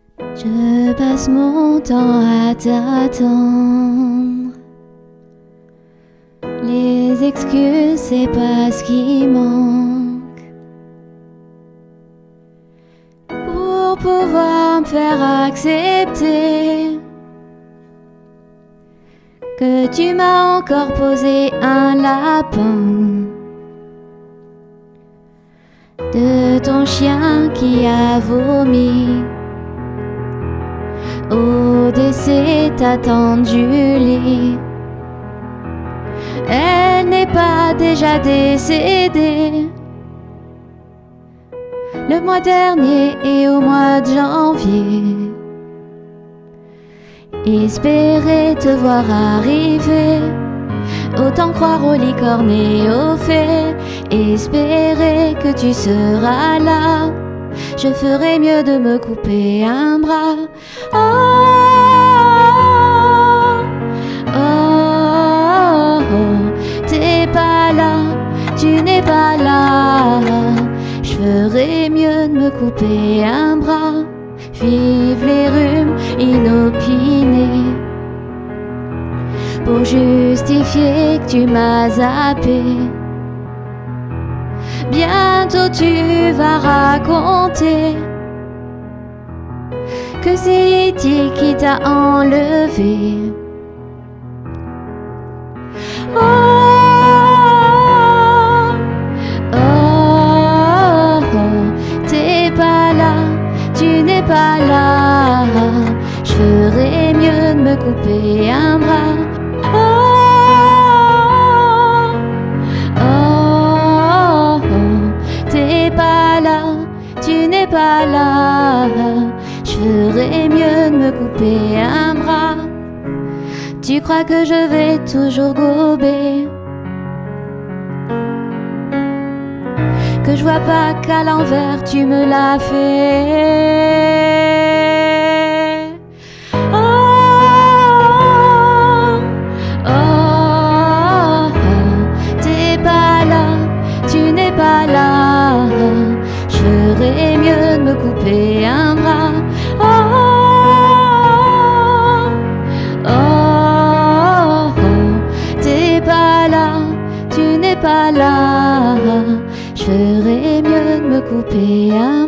Je passe mon temps à t'attendre. Les excuses, c'est pas ce qui manque pour pouvoir me faire accepter que tu m'as encore posé un lapin de ton chien qui a vomi au décès ta tante Julie. Elle n'est pas déjà décédée le mois dernier et au mois de janvier. Espérer te voir arriver, autant croire aux licornes et aux fées. Espérer que tu seras là, je ferais mieux de me couper un bras. Oh, oh, oh, t'es pas là, tu n'es pas là. Je ferais mieux de me couper un bras. Vive les rhumes inopinés pour justifier que tu m'as zappé. Bientôt tu vas raconter que c'est E.T. qui t'a enlevé. Oh, oh, oh, t'es pas là, tu n'es pas là. Je ferais mieux de me couper un bras. Oh, oh, oh, t'es pas là, tu n'es pas là. Je ferais mieux de me couper un bras. Tu crois que je vais toujours gober, que je vois pas qu'à l'envers tu me l'as fait. Oh, oh, oh, t'es pas là, tu n'es pas là. Je ferais mieux de me couper un bras. Oh, oh, oh, t'es pas là, tu n'es pas là. Je ferais mieux de me couper un